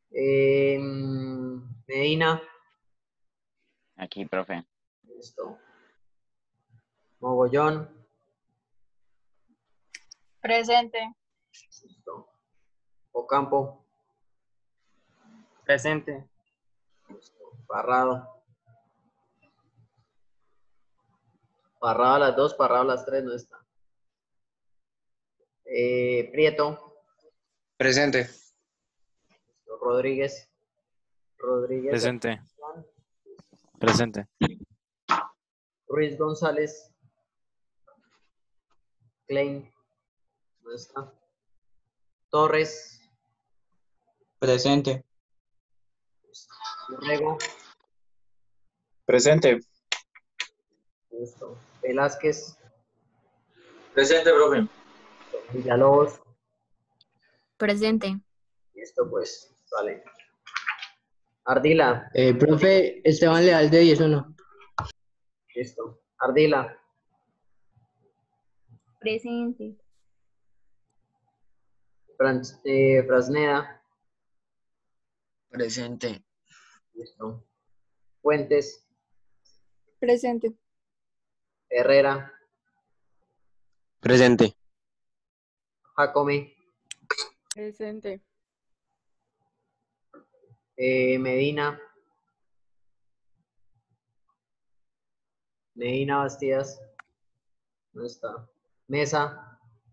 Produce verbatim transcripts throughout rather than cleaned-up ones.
Eh, Medina. Aquí, profe. Listo. Mogollón. Presente. Listo. Ocampo. Presente. Listo. Parrado. Parrado a las dos, parrado a las tres, no está. Eh, Prieto. Presente. Listo. Rodríguez. Rodríguez. Presente. Presente. Ruiz González. Klein. No está. Torres. Presente. Borrego. Presente. Listo. Velázquez. Presente, profe. Villalobos. Presente. Listo, pues. Vale. Ardila. Eh, profe, Esteban Leal de diez uno. Listo. Ardila. Presente. Fran- eh, Frasneda. Presente. Listo. Fuentes. Presente. Herrera. Presente. Jacome. Presente. eh, Medina. Medina Bastidas. No está. Mesa.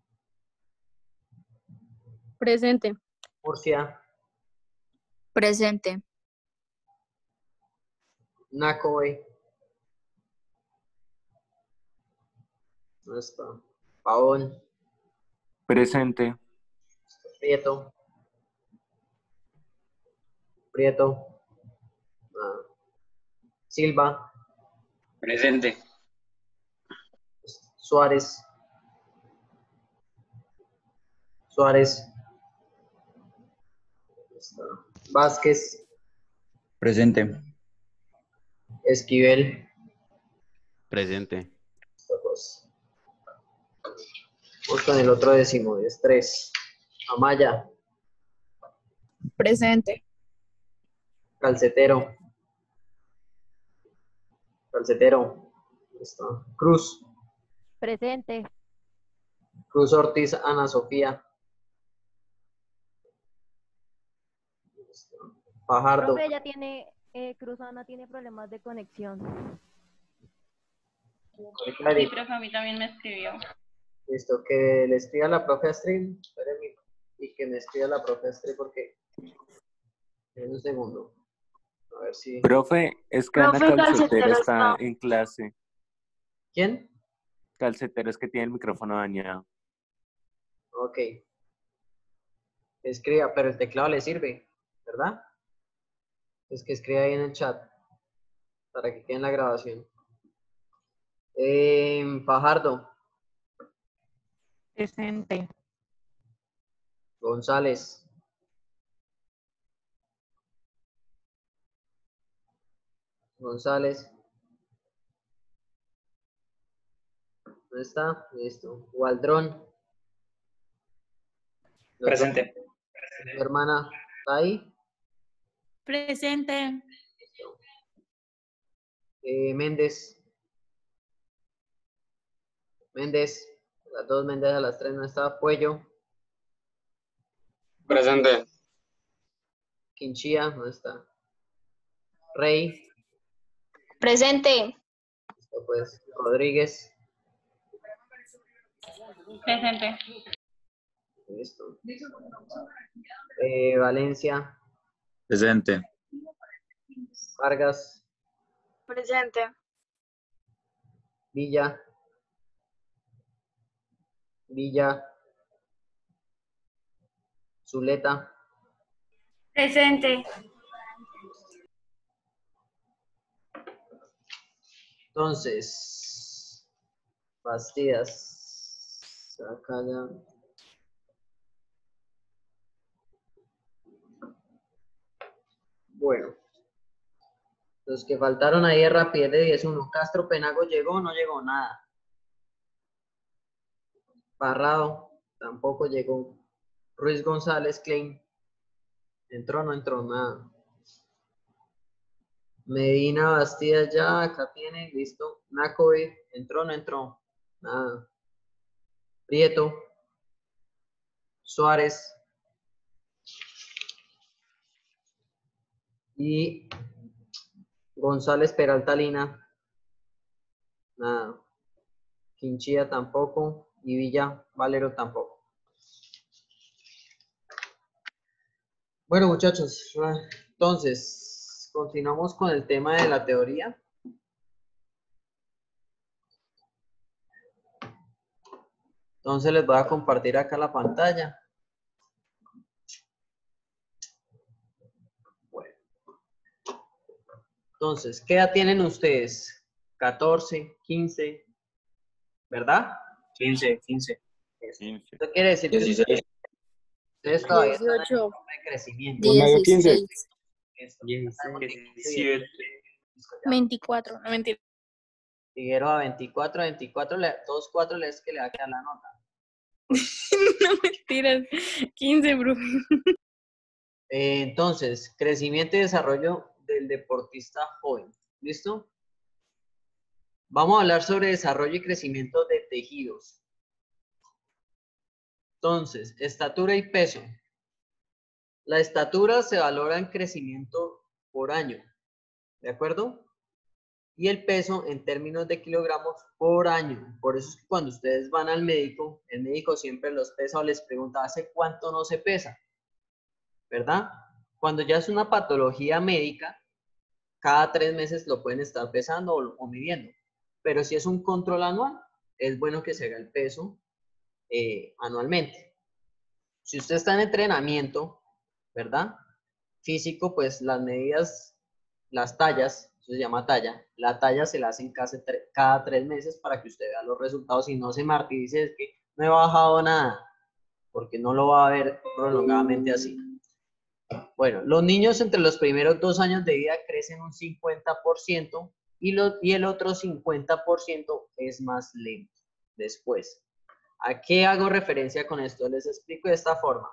Presente. Murcia. Presente. Nacoy. No está. Pavón. Presente. Prieto. Prieto. Ah. Silva. Presente. Suárez. Suárez. Está. Vázquez. Presente. Esquivel. Presente. Dos. Vamos con el otro décimo, es tres. Amaya. Presente. Calcetero. Calcetero. Listo. Cruz. Presente. Cruz Ortiz, Ana Sofía. Listo. Fajardo. Profe, ella tiene, eh, Cruz Ana tiene problemas de conexión. Sí, profe, a mí también me escribió. Listo, que le escriba a la profe Astrid. Espérenme. Y que me escriba la profe Astrid porque... En un segundo. A ver si... Profe, es que Ana Profe, Calcetero Calcetero está está. en clase. ¿Quién? Calcetero es que tiene el micrófono dañado. Ok. Escriba, pero el teclado le sirve, ¿verdad? Es que escriba ahí en el chat para que quede en la grabación. Eh, Fajardo. Presente. González. González. ¿Dónde está? Listo. Waldrón. Presente. ¿Tu hermana está ahí? Presente. Eh, Méndez. Méndez. Las dos Méndez a las tres no está. Puello. Presente. Quinchía. No está. Rey. Presente. Listo, pues. Rodríguez. Presente. Listo. Eh, Valencia. Presente. Vargas. Presente. Villa. Villa. Zuleta. Presente. Entonces, Bastidas. Acá ya. Bueno. Los que faltaron ahí de rapidez de diez uno. Castro Penago llegó, no llegó nada. Parrado tampoco llegó. Ruiz González Klein. ¿Entró o no entró? Nada. Medina Bastidas ya, acá tiene, listo. Nacoe, ¿entró o no entró? Nada. Prieto. Suárez. Y González Peralta Lina. Nada. Quinchilla tampoco. Y Villa Valero tampoco. Bueno, muchachos, entonces, continuamos con el tema de la teoría. Entonces les voy a compartir acá la pantalla. Bueno. Entonces, ¿qué edad tienen ustedes? catorce, quince, ¿verdad? quince, quince. quince. Esto quiere decir que dieciséis. ustedes todavía están en dieciocho. etapa de crecimiento. dieciséis. Esto. diecisiete. veinticuatro. No, mentira. Figueroa veinticuatro, veinticuatro, le- todos cuatro les que le va a quedar la nota. No mentiras. quince, bro. Eh, entonces, crecimiento y desarrollo del deportista joven. ¿Listo? Vamos a hablar sobre desarrollo y crecimiento de tejidos. Entonces, estatura y peso. La estatura se valora en crecimiento por año. ¿De acuerdo? Y el peso en términos de kilogramos por año. Por eso es que cuando ustedes van al médico, el médico siempre los pesa o les pregunta, ¿hace cuánto no se pesa? ¿Verdad? Cuando ya es una patología médica, cada tres meses lo pueden estar pesando o, o midiendo. Pero si es un control anual, es bueno que se haga el peso eh, anualmente. Si usted está en entrenamiento, ¿verdad? Físico, pues las medidas, las tallas, eso se llama talla, la talla se la hacen casi tre- cada tres meses para que usted vea los resultados y no se martirice, es que no he bajado nada, porque no lo va a ver prolongadamente así. Bueno, los niños entre los primeros dos años de vida crecen un cincuenta por ciento y, lo, y el otro cincuenta por ciento es más lento después. ¿A qué hago referencia con esto? Les explico de esta forma.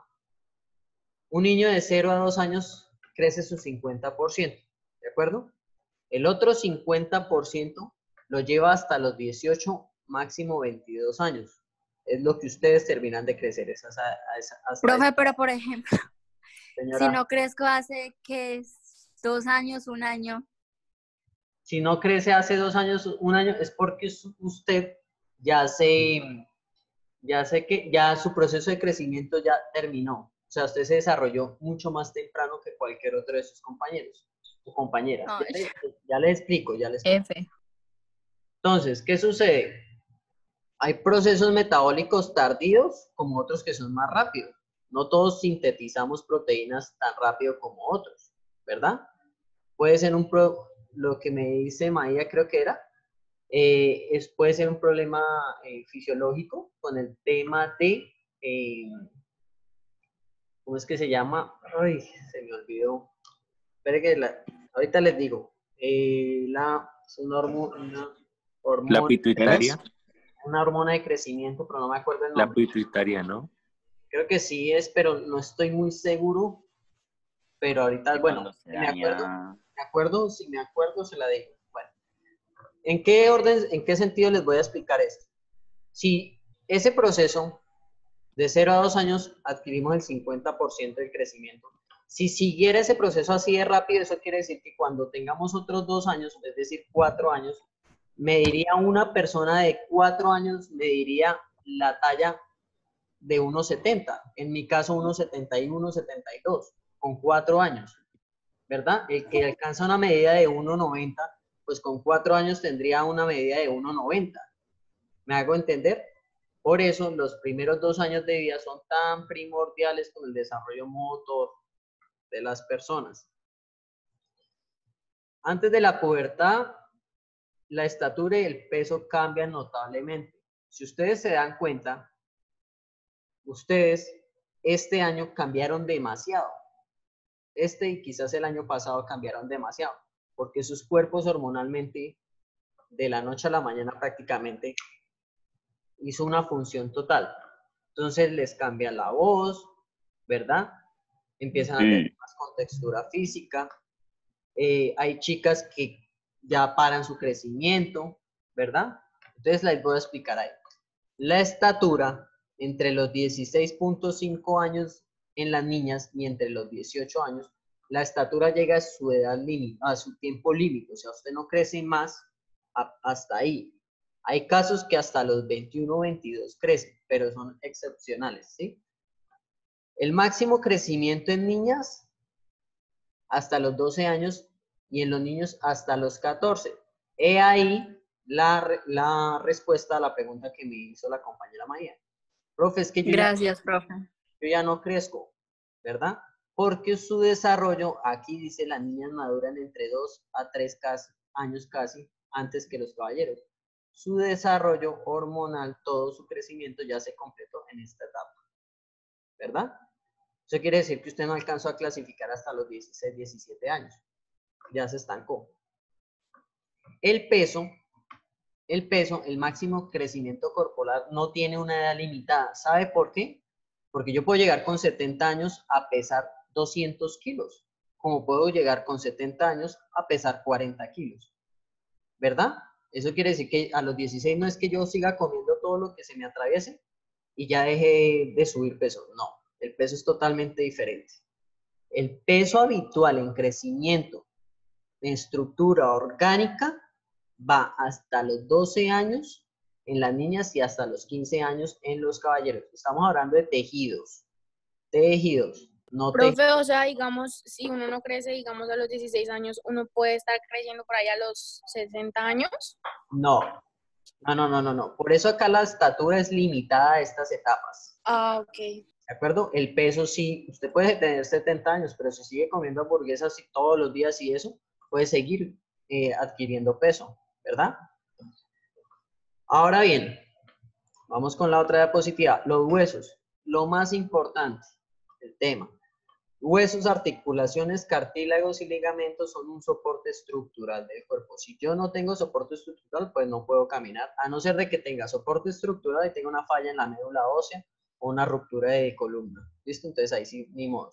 Un niño de cero a dos años crece su cincuenta por ciento, ¿de acuerdo? El otro cincuenta por ciento lo lleva hasta los dieciocho, máximo veintidós años. Es lo que ustedes terminan de crecer. Es hasta, hasta, hasta Profe, esta- pero por ejemplo, señora, si no crezco hace que es dos años, un año. si no crece hace dos años, un año, es porque su- usted ya se, ya sé que ya su proceso de crecimiento ya terminó. O sea, usted se desarrolló mucho más temprano que cualquier otro de sus compañeros o compañeras. Ay. Ya, le, ya le explico, ya le explico. F. Entonces, ¿qué sucede? Hay procesos metabólicos tardíos como otros que son más rápidos. No todos sintetizamos proteínas tan rápido como otros, ¿verdad? Puede ser un pro, lo que me dice Maía, creo que era, eh, es, puede ser un problema eh, fisiológico con el tema de, eh, ¿cómo es que se llama? Ay, se me olvidó. Espere que la, ahorita les digo. Eh, la, es una, hormo- una hormona, La pituitaria. una hormona de crecimiento, pero no me acuerdo el La nombre. pituitaria, ¿no? Creo que sí es, pero no estoy muy seguro. Pero ahorita, Que bueno, cuando se si me acuerdo, daña- me acuerdo, si me acuerdo, se la digo. Bueno, ¿en qué orden, en qué sentido les voy a explicar esto? Si ese proceso de cero a dos años adquirimos el cincuenta por ciento del crecimiento, si siguiera ese proceso así de rápido, eso quiere decir que cuando tengamos otros dos años, es decir, cuatro años, mediría una persona de cuatro años, mediría la talla de uno setenta, en mi caso uno setenta y uno, setenta y dos, con cuatro años, ¿verdad? El que alcanza una medida de uno noventa, pues con cuatro años tendría una medida de uno noventa. ¿Me hago entender? Por eso los primeros dos años de vida son tan primordiales con el desarrollo motor de las personas. Antes de la pubertad, la estatura y el peso cambian notablemente. Si ustedes se dan cuenta, ustedes este año cambiaron demasiado. Este y quizás el año pasado cambiaron demasiado, porque sus cuerpos hormonalmente, de la noche a la mañana prácticamente, hizo una función total. Entonces les cambia la voz, ¿verdad? empiezan a Sí. tener más contextura física. Eh, hay chicas que ya paran su crecimiento, ¿verdad? Entonces les voy a explicar ahí. La estatura entre los dieciséis punto cinco años en las niñas y entre los dieciocho años, la estatura llega a su edad límite, a su tiempo límite, o sea, usted no crece más a- hasta ahí. Hay casos que hasta los veintiuno o veintidós crecen, pero son excepcionales, ¿sí? El máximo crecimiento en niñas hasta los doce años y en los niños hasta los catorce. He ahí la, re- la respuesta a la pregunta que me hizo la compañera María. Profe, es que yo ya, Gracias, profe. yo ya no crezco, ¿verdad? Porque su desarrollo, aquí dice, las niñas maduran entre dos a tres casi, años casi antes que los caballeros. Su desarrollo hormonal, todo su crecimiento ya se completó en esta etapa, ¿verdad? Eso quiere decir que usted no alcanzó a clasificar hasta los dieciséis, diecisiete años. Ya se estancó. El peso, el peso, el máximo crecimiento corporal no tiene una edad limitada. ¿Sabe por qué? Porque yo puedo llegar con setenta años a pesar doscientos kilos, como puedo llegar con setenta años a pesar cuarenta kilos, ¿verdad? Eso quiere decir que a los dieciséis no es que yo siga comiendo todo lo que se me atraviese y ya deje de subir peso. No, el peso es totalmente diferente. El peso habitual en crecimiento, en estructura orgánica, va hasta los doce años en las niñas y hasta los quince años en los caballeros. Estamos hablando de tejidos. Tejidos, no tejidos. Profe, o sea, digamos, si uno no crece, digamos, a los dieciséis años, ¿uno puede estar creciendo por ahí a los sesenta años? No, no, no, no, no, no. Por eso acá la estatura es limitada a estas etapas. Ah, ok. ¿De acuerdo? El peso sí, usted puede tener setenta años, pero si sigue comiendo hamburguesas y todos los días y eso, puede seguir eh, adquiriendo peso, ¿verdad? Ahora bien, vamos con la otra diapositiva. Los huesos, lo más importante, el tema. Huesos, articulaciones, cartílagos y ligamentos son un soporte estructural del cuerpo. Si yo no tengo soporte estructural, pues no puedo caminar, a no ser de que tenga soporte estructural y tenga una falla en la médula ósea o una ruptura de columna. ¿Listo? Entonces ahí sí, ni modo.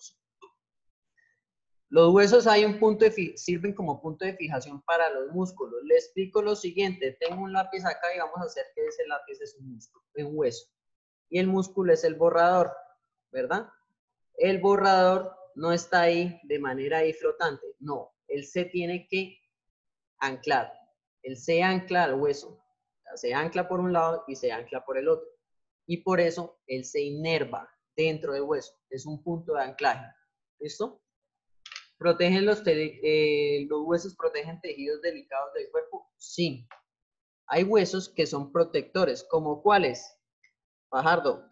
Los huesos hay un punto de fi- sirven como punto de fijación para los músculos. Le explico lo siguiente. Tengo un lápiz acá y vamos a hacer que ese lápiz es un músculo, un hueso. Y el músculo es el borrador, ¿verdad? El borrador no está ahí de manera ahí flotante. No, él se tiene que anclar. Él se ancla al hueso. O sea, se ancla por un lado y se ancla por el otro. Y por eso él se inerva dentro del hueso. Es un punto de anclaje. ¿Listo? ¿Protegen los, eh, los huesos protegen tejidos delicados del cuerpo? Sí. Hay huesos que son protectores. ¿Como cuáles? Fajardo.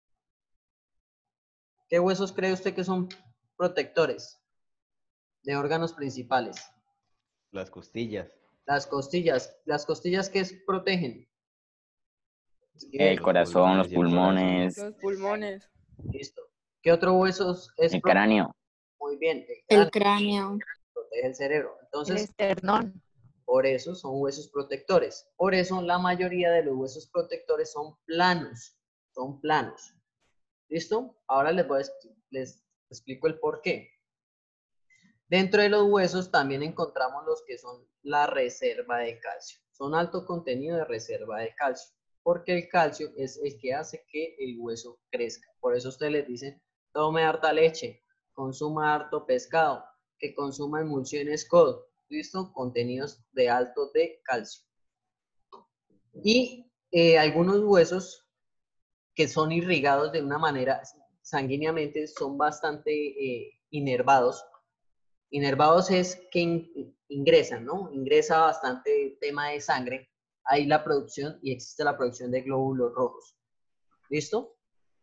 ¿Qué huesos cree usted que son protectores de órganos principales? Las costillas. Las costillas. ¿Las costillas qué es- protegen? El Los corazón, los pulmones y el corazón. pulmones, Los pulmones. Listo. ¿Qué otro hueso es el protector? cráneo. Muy bien, el cráneo El cráneo. protege el cerebro. El Entonces, esternón. por eso son huesos protectores. Por eso la mayoría de los huesos protectores son planos. Son planos. ¿Listo? Ahora les, voy a, les explico el por qué. Dentro de los huesos también encontramos los que son la reserva de calcio. Son alto contenido de reserva de calcio. Porque el calcio es el que hace que el hueso crezca. Por eso ustedes les dicen, tome harta leche, consuma harto pescado, que consuma emulsiones codo. ¿Listo? Contenidos de alto de calcio. Y eh, algunos huesos que son irrigados de una manera sanguíneamente son bastante eh, inervados. Inervados es que in, ingresan, ¿no? Ingresa bastante tema de sangre. Hay la producción y existe la producción de glóbulos rojos. ¿Listo?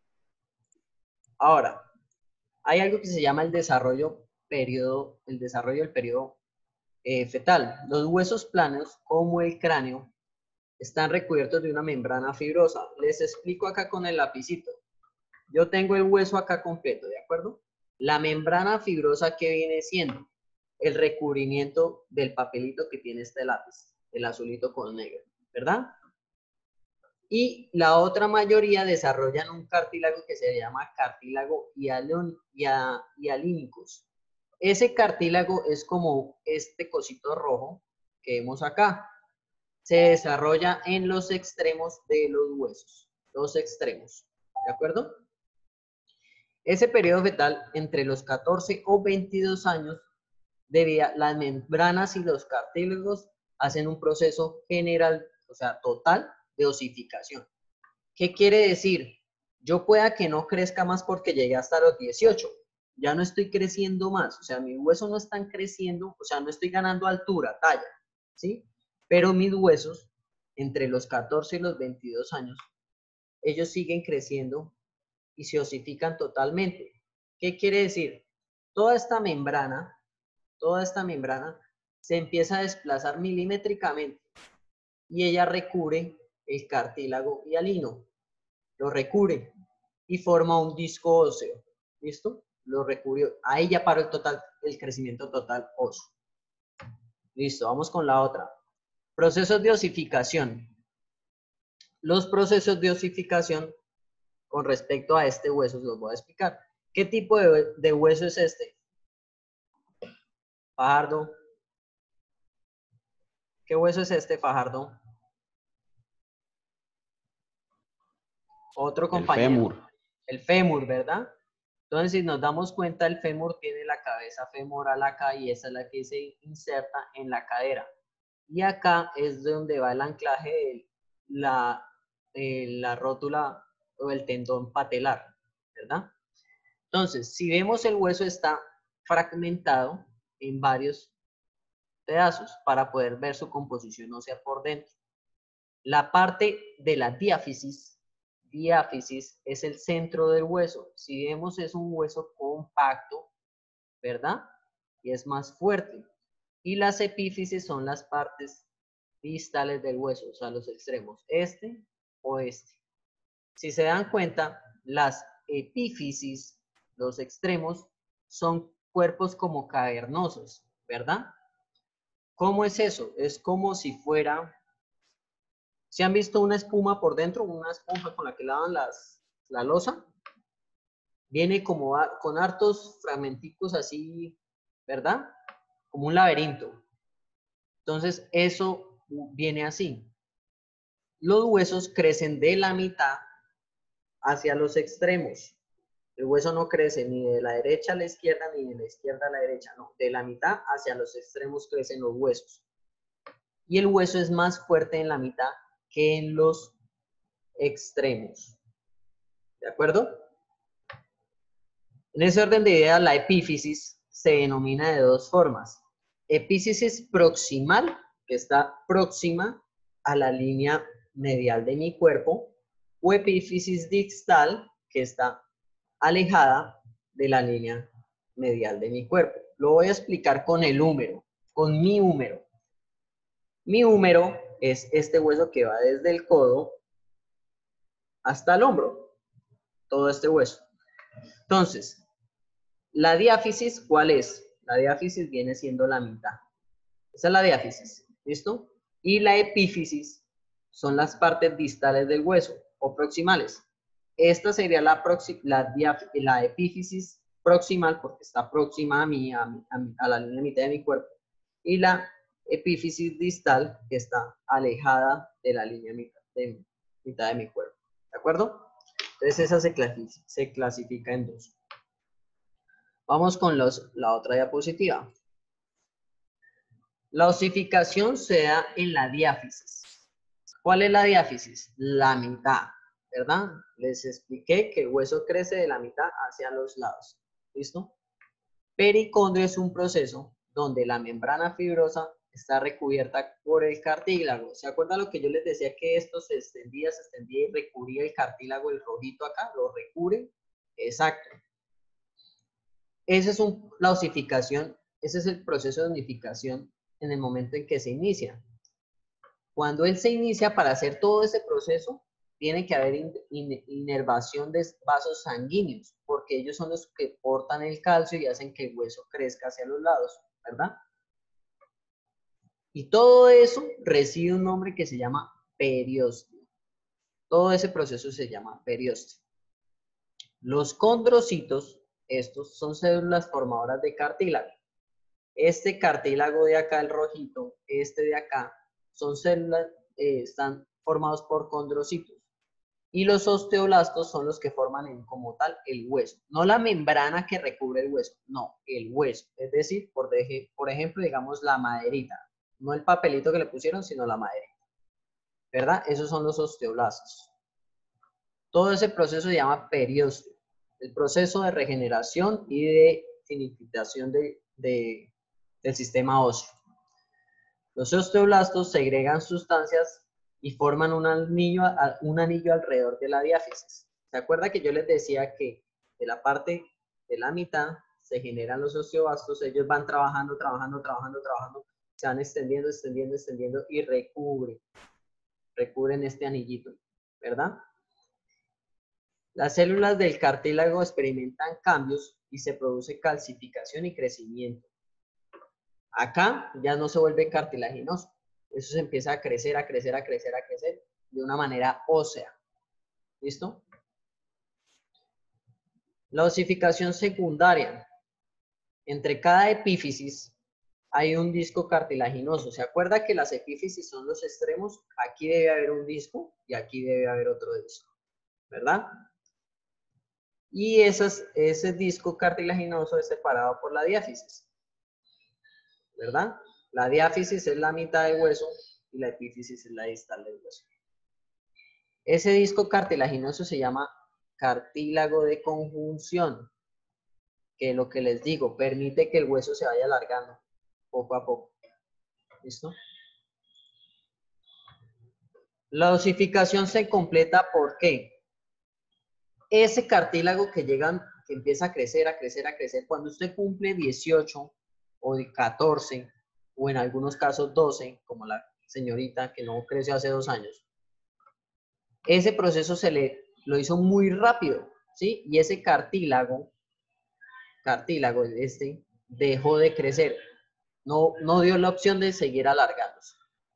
Ahora, hay algo que se llama el desarrollo periodo, el desarrollo del periodo eh, fetal. Los huesos planos, como el cráneo, están recubiertos de una membrana fibrosa. Les explico acá con el lapicito. Yo tengo el hueso acá completo, ¿de acuerdo? La membrana fibrosa que viene siendo el recubrimiento del papelito que tiene este lápiz, el azulito con negro, ¿verdad? Y la otra mayoría desarrollan un cartílago que se llama cartílago hialon- hia- hialínicos. Ese cartílago es como este cosito rojo que vemos acá. Se desarrolla en los extremos de los huesos, los extremos, ¿de acuerdo? Ese periodo fetal entre los catorce o veintidós años, debido a las membranas y los cartílagos hacen un proceso general, o sea, total de osificación. ¿Qué quiere decir? Yo pueda que no crezca más porque llegué hasta los dieciocho, ya no estoy creciendo más, o sea, mis huesos no están creciendo, o sea, no estoy ganando altura, talla, ¿sí? Pero mis huesos, entre los catorce y los veintidós años, ellos siguen creciendo y se osifican totalmente. ¿Qué quiere decir? Toda esta membrana, toda esta membrana se empieza a desplazar milimétricamente y ella recubre el cartílago hialino, lo recubre y forma un disco óseo. ¿Listo? Lo recubrió. Ahí ya paró el total, el crecimiento total óseo. Listo, vamos con la otra. Procesos de osificación. Los procesos de osificación con respecto a este hueso, los voy a explicar. ¿Qué tipo de, de hueso es este? Fajardo. ¿Qué hueso es este, Fajardo? Otro compañero. El fémur. El fémur, ¿verdad? Entonces, si nos damos cuenta, el fémur tiene la cabeza femoral acá y esa es la que se inserta en la cadera. Y acá es donde va el anclaje de la, eh, la rótula o el tendón patelar, ¿verdad? Entonces, si vemos el hueso está fragmentado en varios pedazos para poder ver su composición ósea por dentro. La parte de la diáfisis, diáfisis es el centro del hueso. Si vemos es un hueso compacto, ¿verdad? Y es más fuerte. Y las epífisis son las partes distales del hueso, o sea, los extremos, este o este. Si se dan cuenta, las epífisis, los extremos, son cuerpos como cavernosos, ¿verdad? ¿Cómo es eso? Es como si fuera... ¿Se han visto una espuma por dentro? Una esponja con la que lavan las, la loza. Viene como a, con hartos fragmenticos así, ¿verdad? Como un laberinto. Entonces, eso viene así. Los huesos crecen de la mitad hacia los extremos. El hueso no crece ni de la derecha a la izquierda, ni de la izquierda a la derecha, no. De la mitad hacia los extremos crecen los huesos. Y el hueso es más fuerte en la mitad que en los extremos. ¿De acuerdo? En ese orden de ideas, la epífisis se denomina de dos formas. Epífisis proximal, que está próxima a la línea medial de mi cuerpo, o epífisis distal, que está alejada de la línea medial de mi cuerpo. Lo voy a explicar con el húmero, con mi húmero. Mi húmero es este hueso que va desde el codo hasta el hombro, todo este hueso. Entonces, la diáfisis, ¿cuál es? La diáfisis viene siendo la mitad. Esa es la diáfisis, ¿listo? Y la epífisis son las partes distales del hueso o proximales. Esta sería la, la, la epífisis proximal porque está próxima a, mí, a, mi, a, mi, a la línea mitad de mi cuerpo. Y la epífisis distal que está alejada de la línea mitad de, mitad de mi cuerpo. ¿De acuerdo? Entonces esa se clasifica, se clasifica en dos. Vamos con los, la otra diapositiva. La osificación se da en la diáfisis. ¿Cuál es la diáfisis? La mitad, ¿verdad? Les expliqué que el hueso crece de la mitad hacia los lados. ¿Listo? Pericondrio es un proceso donde la membrana fibrosa está recubierta por el cartílago. ¿Se acuerdan lo que yo les decía que esto se extendía, se extendía y recubría el cartílago, el rojito acá? ¿Lo recubre? Exacto. Esa es un, la osificación, ese es el proceso de unificación en el momento en que se inicia. Cuando él se inicia, para hacer todo ese proceso, tiene que haber in, in, inervación de vasos sanguíneos, porque ellos son los que portan el calcio y hacen que el hueso crezca hacia los lados, ¿verdad? Y todo eso recibe un nombre que se llama periósteo. Todo ese proceso se llama periósteo. Los condrocitos, estos son células formadoras de cartílago. Este cartílago de acá, el rojito, este de acá, son células, eh, están formados por condrocitos. Y los osteoblastos son los que forman en, como tal el hueso. No la membrana que recubre el hueso, no, el hueso. Es decir, por, deje, por ejemplo, digamos la maderita. No el papelito que le pusieron, sino la maderita. ¿Verdad? Esos son los osteoblastos. Todo ese proceso se llama periósteo. El proceso de regeneración y de finiquitación de, de, del sistema óseo. Los osteoblastos segregan sustancias y forman un anillo, un anillo alrededor de la diáfisis. ¿Se acuerda que yo les decía que de la parte de la mitad se generan los osteoblastos? Ellos van trabajando, trabajando, trabajando, trabajando, se van extendiendo, extendiendo, extendiendo y recubren, recubren este anillito, ¿verdad? Las células del cartílago experimentan cambios y se produce calcificación y crecimiento. Acá ya no se vuelve cartilaginoso. Eso se empieza a crecer, a crecer, a crecer, a crecer de una manera ósea. ¿Listo? La osificación secundaria. Entre cada epífisis hay un disco cartilaginoso. ¿Se acuerda que las epífisis son los extremos? Aquí debe haber un disco y aquí debe haber otro disco. ¿Verdad? Y esas, ese disco cartilaginoso es separado por la diáfisis. ¿Verdad? La diáfisis es la mitad del hueso y la epífisis es la distal del hueso. Ese disco cartilaginoso se llama cartílago de conjunción, que lo que les digo, permite que el hueso se vaya alargando poco a poco. ¿Listo? La osificación se completa ¿por qué? Ese cartílago que llegan, que empieza a crecer, a crecer, a crecer, cuando usted cumple dieciocho o catorce, o en algunos casos doce, como la señorita que no creció hace dos años, ese proceso se le lo hizo muy rápido, ¿sí? Y ese cartílago, cartílago este, dejó de crecer, no, no dio la opción de seguir alargándose.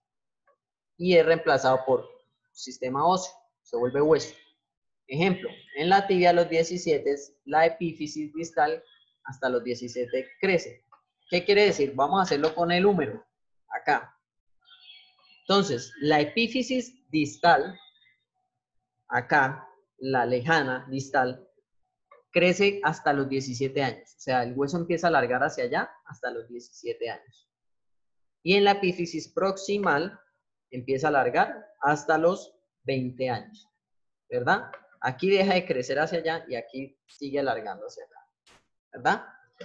Y es reemplazado por sistema óseo, se vuelve hueso. Ejemplo, en la tibia a los diecisiete, la epífisis distal hasta los diecisiete crece. ¿Qué quiere decir? Vamos a hacerlo con el húmero, acá. Entonces, la epífisis distal, acá, la lejana distal, crece hasta los diecisiete años. O sea, el hueso empieza a alargar hacia allá hasta los diecisiete años. Y en la epífisis proximal, empieza a alargar hasta los veinte años. ¿Verdad? Aquí deja de crecer hacia allá y aquí sigue alargando hacia acá. ¿Verdad?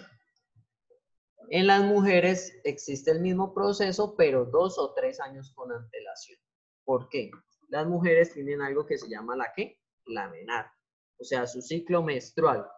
En las mujeres existe el mismo proceso, pero dos o tres años con antelación. ¿Por qué? Las mujeres tienen algo que se llama la ¿qué? La menarca. O sea, su ciclo menstrual.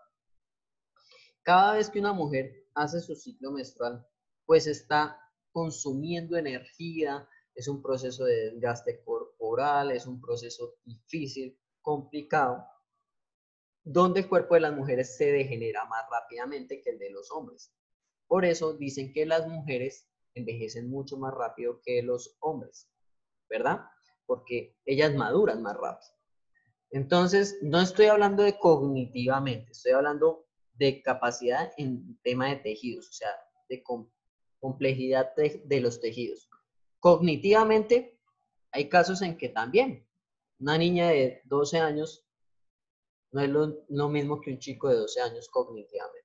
Cada vez que una mujer hace su ciclo menstrual, pues está consumiendo energía, es un proceso de desgaste corporal, es un proceso difícil, complicado, donde el cuerpo de las mujeres se degenera más rápidamente que el de los hombres. Por eso dicen que las mujeres envejecen mucho más rápido que los hombres, ¿verdad? Porque ellas maduran más rápido. Entonces, no estoy hablando de cognitivamente, estoy hablando de capacidad en tema de tejidos, o sea, de com complejidad de, de los tejidos. Cognitivamente, hay casos en que también una niña de doce años no es lo, lo mismo que un chico de doce años cognitivamente.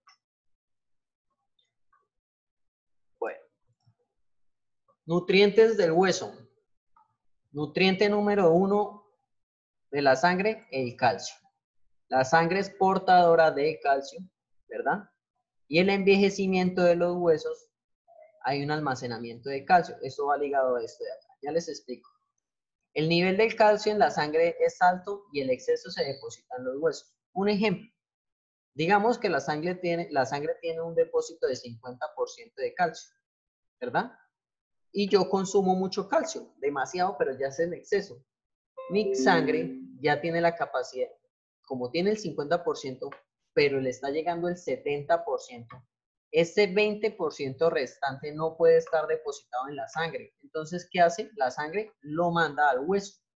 Bueno. Nutrientes del hueso. Nutriente número uno de la sangre, el calcio. La sangre es portadora de calcio, ¿verdad? Y el envejecimiento de los huesos, hay un almacenamiento de calcio. Esto va ligado a esto de acá. Ya les explico. El nivel del calcio en la sangre es alto y el exceso se deposita en los huesos. Un ejemplo. Digamos que la sangre tiene, la sangre tiene un depósito de cincuenta por ciento de calcio, ¿verdad? Y yo consumo mucho calcio, demasiado, pero ya es en exceso. Mi sangre ya tiene la capacidad, como tiene el cincuenta por ciento, pero le está llegando el setenta por ciento. Ese veinte por ciento restante no puede estar depositado en la sangre. Entonces, ¿qué hace? La sangre lo manda al hueso.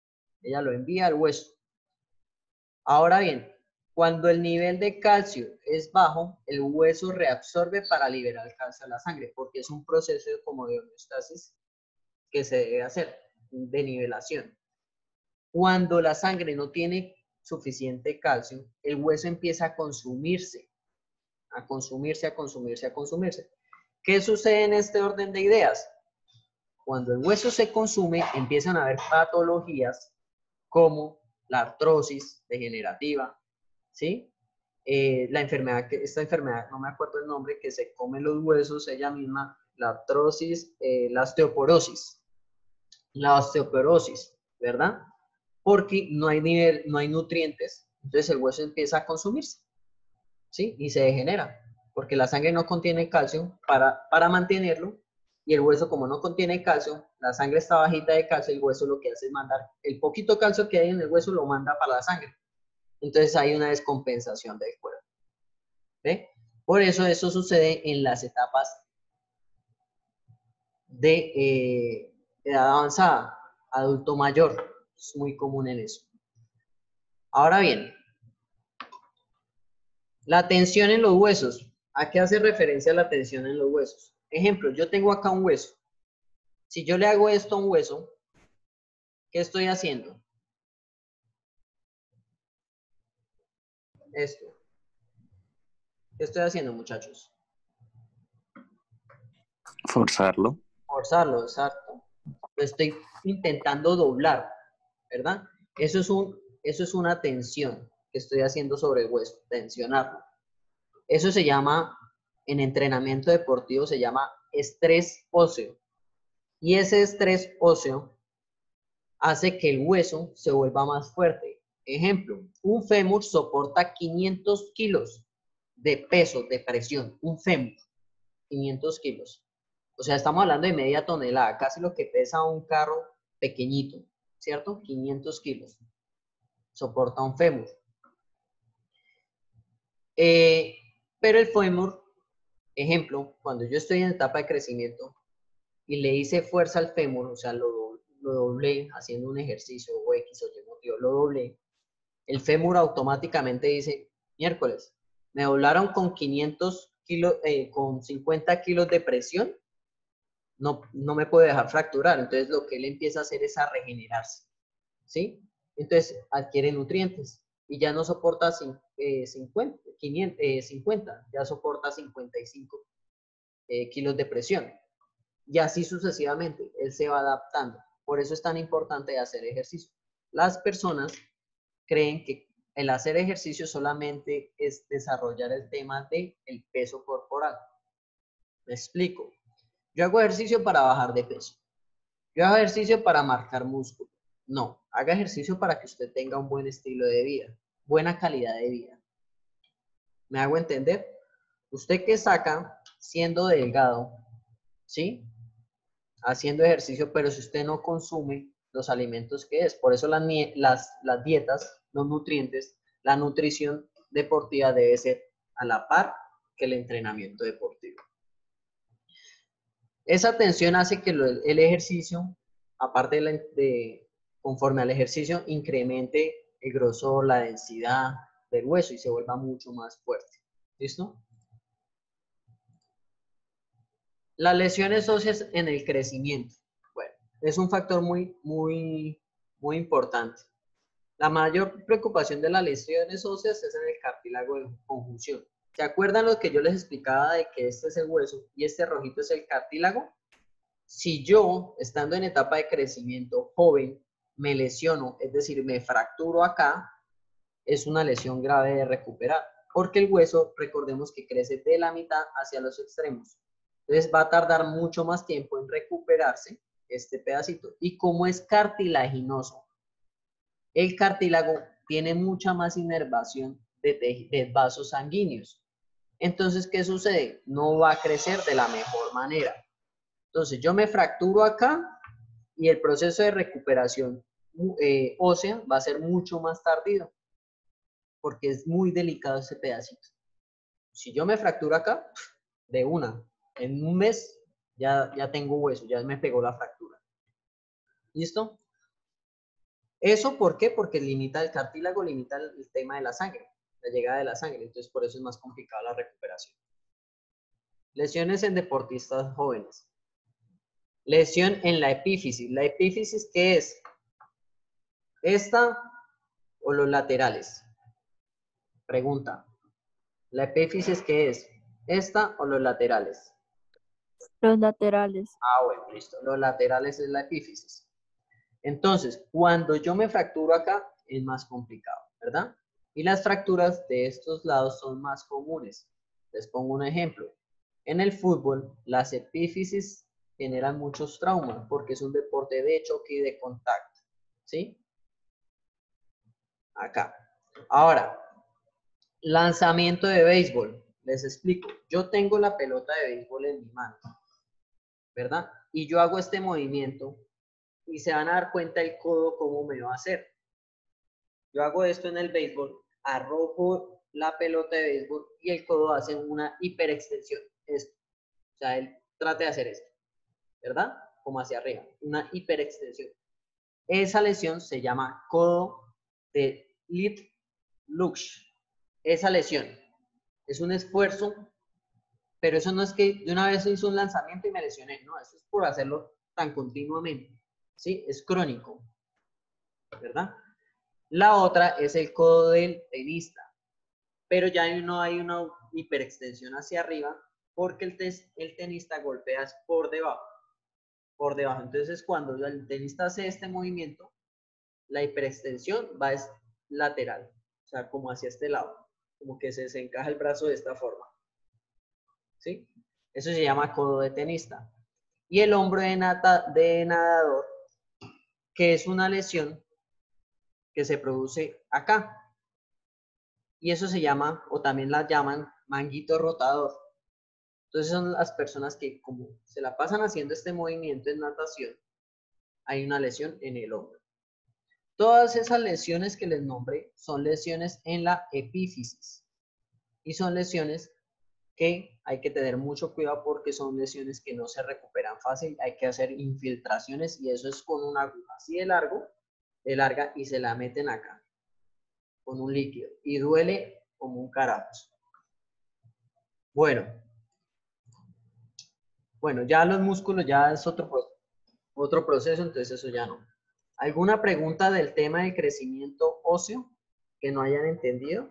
Ella lo envía al hueso. Ahora bien, cuando el nivel de calcio es bajo, el hueso reabsorbe para liberar el calcio a la sangre, porque es un proceso como de homeostasis que se debe hacer, de nivelación. Cuando la sangre no tiene suficiente calcio, el hueso empieza a consumirse, a consumirse, a consumirse, a consumirse. ¿Qué sucede en este orden de ideas? Cuando el hueso se consume, empiezan a haber patologías como la artrosis degenerativa, ¿sí? Eh, la enfermedad, que, esta enfermedad, no me acuerdo el nombre, que se come los huesos, ella misma, la artrosis, eh, la osteoporosis. La osteoporosis, ¿verdad? Porque no hay nivel, no hay nutrientes, entonces el hueso empieza a consumirse, ¿sí? Y se degenera, porque la sangre no contiene calcio para, para mantenerlo, y el hueso, como no contiene calcio, la sangre está bajita de calcio, el hueso lo que hace es mandar, el poquito calcio que hay en el hueso lo manda para la sangre. Entonces hay una descompensación del cuerpo. ¿Ve? Por eso eso sucede en las etapas de eh, edad avanzada, adulto mayor. Es muy común en eso. Ahora bien, la tensión en los huesos. ¿A qué hace referencia la tensión en los huesos? Ejemplo, yo tengo acá un hueso. Si yo le hago esto a un hueso, ¿qué estoy haciendo? Esto. ¿Qué estoy haciendo, muchachos? Forzarlo. Forzarlo, exacto. Lo estoy intentando doblar, ¿verdad? Eso es, un, eso es una tensión que estoy haciendo sobre el hueso, tensionarlo. Eso se llama, en entrenamiento deportivo, se llama estrés óseo. Y ese estrés óseo hace que el hueso se vuelva más fuerte. Ejemplo, un fémur soporta quinientos kilos de peso, de presión. Un fémur, quinientos kilos. O sea, estamos hablando de media tonelada, casi lo que pesa un carro pequeñito, ¿cierto? quinientos kilos. Soporta un fémur. Eh, pero el fémur, ejemplo, cuando yo estoy en etapa de crecimiento y le hice fuerza al fémur, o sea, lo, lo doblé haciendo un ejercicio o X o Y motivo, lo doblé, el fémur automáticamente dice, miércoles, me doblaron con quinientos kilos, eh, con cincuenta kilos de presión, no, no me puede dejar fracturar. Entonces lo que él empieza a hacer es a regenerarse, ¿sí? Entonces adquiere nutrientes y ya no soporta eh, cincuenta, quinientos, eh, cincuenta, ya soporta cincuenta y cinco eh, kilos de presión. Y así sucesivamente, él se va adaptando. Por eso es tan importante hacer ejercicio. Las personas creen que el hacer ejercicio solamente es desarrollar el tema del peso corporal. Me explico. Yo hago ejercicio para bajar de peso. Yo hago ejercicio para marcar músculo. No, haga ejercicio para que usted tenga un buen estilo de vida, buena calidad de vida. ¿Me hago entender? Usted que saca siendo delgado, ¿sí? Haciendo ejercicio, pero si usted no consume los alimentos que es, por eso las, las, las dietas, los nutrientes, la nutrición deportiva debe ser a la par que el entrenamiento deportivo. Esa tensión hace que lo, el ejercicio, aparte de, la, de conforme al ejercicio, incremente el grosor, la densidad del hueso y se vuelva mucho más fuerte. ¿Listo? Las lesiones óseas en el crecimiento. Bueno, es un factor muy, muy, muy importante. La mayor preocupación de las lesiones óseas es en el cartílago de conjunción. ¿Se acuerdan lo que yo les explicaba de que este es el hueso y este rojito es el cartílago? Si yo, estando en etapa de crecimiento joven, me lesiono, es decir, me fracturo acá, es una lesión grave de recuperar, porque el hueso, recordemos que crece de la mitad hacia los extremos. Entonces va a tardar mucho más tiempo en recuperarse este pedacito. Y como es cartilaginoso, el cartílago tiene mucha más inervación de, de vasos sanguíneos. Entonces, ¿qué sucede? No va a crecer de la mejor manera. Entonces, yo me fracturo acá y el proceso de recuperación eh, ósea va a ser mucho más tardío, porque es muy delicado ese pedacito. Si yo me fracturo acá, de una, en un mes ya, ya tengo hueso, ya me pegó la fractura. ¿Listo? ¿Eso por qué? Porque limita el cartílago, limita el, el tema de la sangre, la llegada de la sangre. Entonces, por eso es más complicada la recuperación. Lesiones en deportistas jóvenes. Lesión en la epífisis. ¿La epífisis qué es? ¿Esta o los laterales? Pregunta. ¿La epífisis qué es? ¿Esta o los laterales? Los laterales. Ah, bueno, listo. Los laterales es la epífisis. Entonces, cuando yo me fracturo acá, es más complicado, ¿verdad? Y las fracturas de estos lados son más comunes. Les pongo un ejemplo. En el fútbol, las epífisis generan muchos traumas porque es un deporte de choque y de contacto, ¿sí? Acá. Ahora, lanzamiento de béisbol. Les explico. Yo tengo la pelota de béisbol en mi mano, ¿verdad? Y yo hago este movimiento y se van a dar cuenta el codo cómo me va a hacer. Yo hago esto en el béisbol, arrojo la pelota de béisbol y el codo hace una hiperextensión. Esto. O sea, él trate de hacer esto, ¿verdad? Como hacia arriba, una hiperextensión. Esa lesión se llama codo de Litt-Lux. Esa lesión es un esfuerzo, pero eso no es que de una vez hice un lanzamiento y me lesioné, no, eso es por hacerlo tan continuamente, ¿sí? Es crónico, ¿verdad? La otra es el codo del tenista, pero ya no hay una hiperextensión hacia arriba porque el, tes, el tenista golpea por debajo, por debajo. Entonces, cuando el tenista hace este movimiento, la hiperextensión va es lateral, o sea, como hacia este lado, como que se desencaja el brazo de esta forma, ¿sí? Eso se llama codo de tenista. Y el hombro de, nata, de nadador, que es una lesión que se produce acá. Y eso se llama, o también la llaman, manguito rotador. Entonces son las personas que como se la pasan haciendo este movimiento en natación, hay una lesión en el hombro. Todas esas lesiones que les nombré son lesiones en la epífisis. Y son lesiones que hay que tener mucho cuidado porque son lesiones que no se recuperan fácil. Hay que hacer infiltraciones y eso es con una aguja así de largo, de larga, y se la meten acá con un líquido y duele como un carajo. Bueno, bueno, ya los músculos ya es otro, otro proceso, entonces eso ya no. ¿Alguna pregunta del tema del crecimiento óseo que no hayan entendido?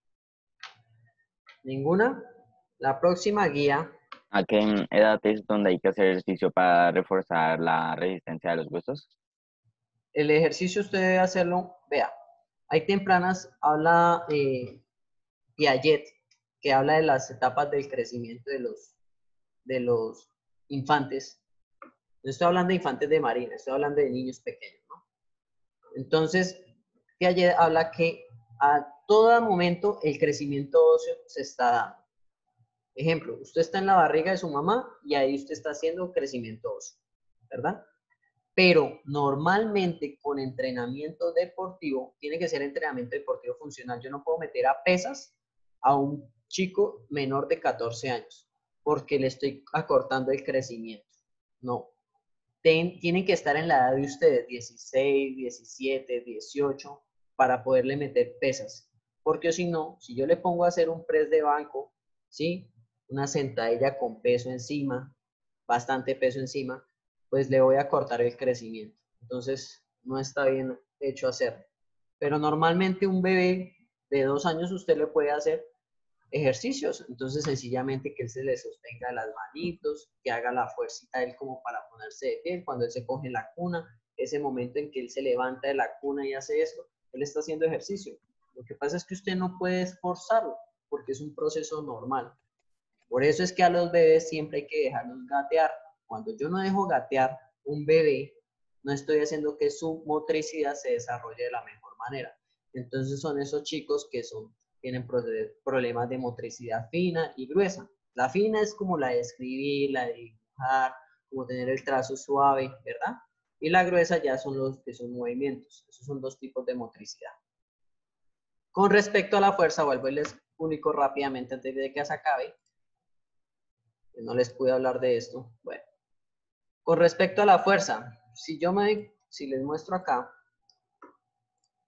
¿Ninguna? La próxima guía. ¿A qué edad es donde hay que hacer ejercicio para reforzar la resistencia de los huesos? El ejercicio usted debe hacerlo, vea, hay tempranas, habla eh, Piaget, que habla de las etapas del crecimiento de los, de los infantes. No estoy hablando de infantes de marina, estoy hablando de niños pequeños, ¿no? Entonces, Piaget habla que a todo momento el crecimiento óseo se está dando. Ejemplo, usted está en la barriga de su mamá y ahí usted está haciendo crecimiento óseo, ¿verdad? Pero normalmente con entrenamiento deportivo, tiene que ser entrenamiento deportivo funcional. Yo no puedo meter a pesas a un chico menor de catorce años porque le estoy acortando el crecimiento. No. Ten, tienen que estar en la edad de ustedes, dieciséis, diecisiete, dieciocho, para poderle meter pesas. Porque si no, si yo le pongo a hacer un press de banco, ¿sí? Una sentadilla con peso encima, bastante peso encima, pues le voy a cortar el crecimiento. Entonces, no está bien hecho hacerlo. Pero normalmente un bebé de dos años usted le puede hacer ejercicios. Entonces, sencillamente que él se le sostenga las manitos, que haga la fuercita él como para ponerse de pie. Cuando él se coge en la cuna, ese momento en que él se levanta de la cuna y hace esto, él está haciendo ejercicio. Lo que pasa es que usted no puede esforzarlo porque es un proceso normal. Por eso es que a los bebés siempre hay que dejarlos gatear. Cuando yo no dejo gatear un bebé, no estoy haciendo que su motricidad se desarrolle de la mejor manera. Entonces son esos chicos que son, tienen problemas de motricidad fina y gruesa. La fina es como la de escribir, la de dibujar, como tener el trazo suave, ¿verdad? Y la gruesa ya son los que son movimientos. Esos son dos tipos de motricidad. Con respecto a la fuerza, vuelvo y les explico rápidamente antes de que se acabe. No les pude hablar de esto. Bueno, con respecto a la fuerza, si yo me, si les muestro acá,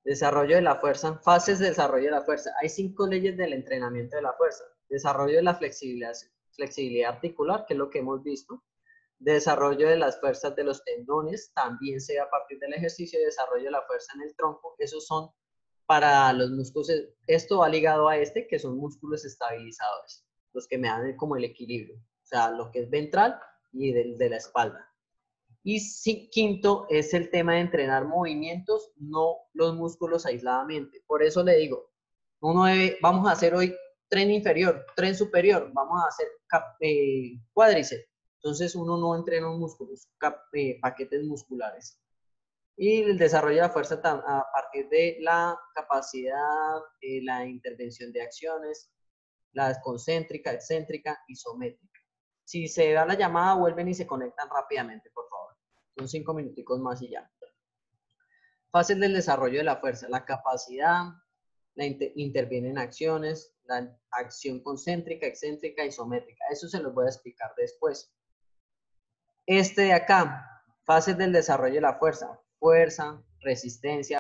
Desarrollo de la fuerza, fases de desarrollo de la fuerza. Hay cinco leyes del entrenamiento de la fuerza. Desarrollo de la flexibilidad, flexibilidad articular, que es lo que hemos visto. Desarrollo de las fuerzas de los tendones, también se da a partir del ejercicio. Desarrollo de la fuerza en el tronco, esos son para los músculos. Esto va ligado a este, que son músculos estabilizadores, los que me dan como el equilibrio. O sea, lo que es ventral y del de la espalda. Y sí, quinto es el tema de entrenar movimientos, no los músculos aisladamente. Por eso le digo, uno debe, vamos a hacer hoy tren inferior, tren superior, vamos a hacer cap, eh, cuádriceps. Entonces uno no entrena músculos, cap, eh, paquetes musculares. Y el desarrollo de la fuerza a partir de la capacidad, eh, la intervención de acciones, la concéntrica, excéntrica, isométrica. Si se da la llamada, vuelven y se conectan rápidamente, por favor. Son cinco minuticos más y ya. Fases del desarrollo de la fuerza. La capacidad, la inter interviene en acciones, la acción concéntrica, excéntrica, isométrica. Eso se los voy a explicar después. Este de acá, fases del desarrollo de la fuerza. Fuerza, resistencia,